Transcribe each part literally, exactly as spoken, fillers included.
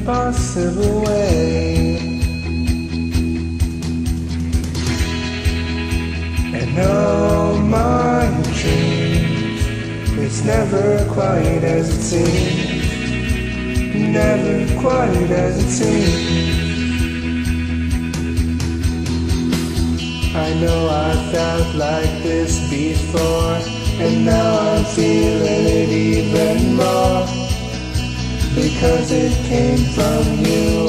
possible way. And all my dreams, it's never quite as it seems, never quite as it seems. I know I felt like this before, and now I'm feeling it even more, because it came from you.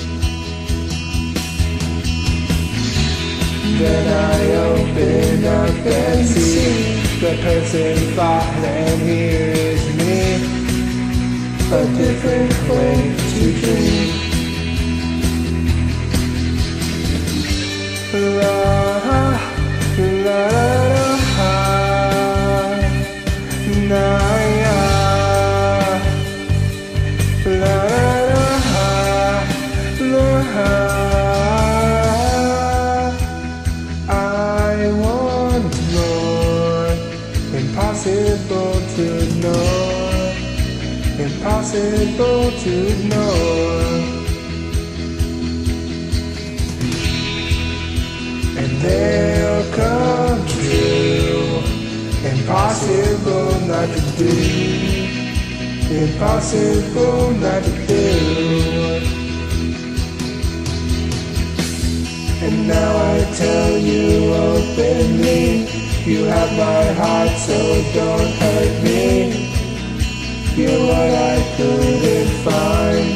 Then I open up and see the person thought, and here is me, a different way to dream. La, la, la, na, ya. La, la, la, I want more, impossible to ignore, impossible to ignore. And they'll come true, impossible not to do, impossible not to do. And now I tell you openly, you have my heart, so don't hurt me. You're what I couldn't find.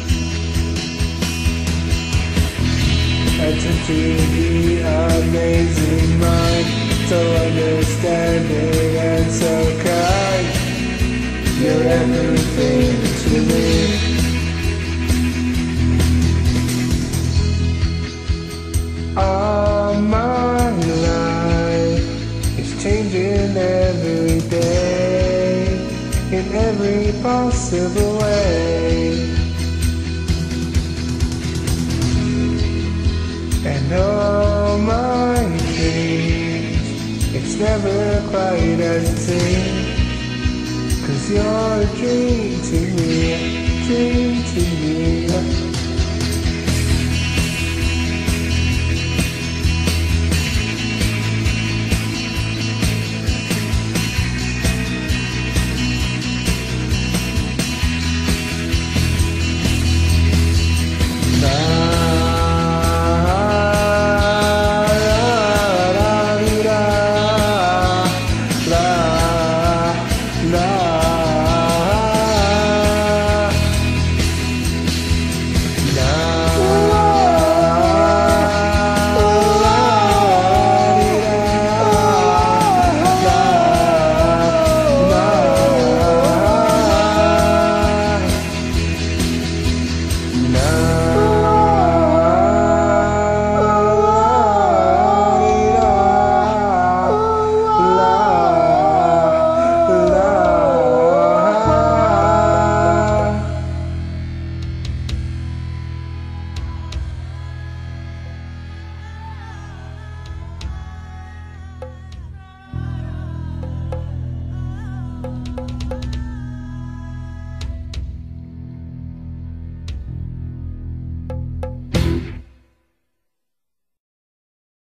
Attempt to be amazing mind, so understanding and so kind. You're everything to me. All my life is changing every day, in every possible way. And all my dreams, it's never quite as it seems, 'cause you're a dream to me, dream to me.